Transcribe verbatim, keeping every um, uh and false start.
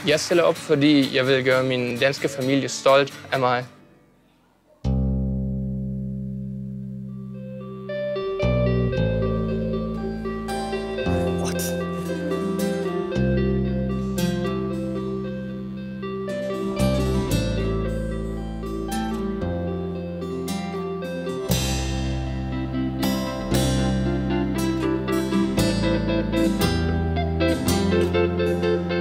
Jeg stiller op, fordi jeg vil gøre min danske familie stolt af mig. What?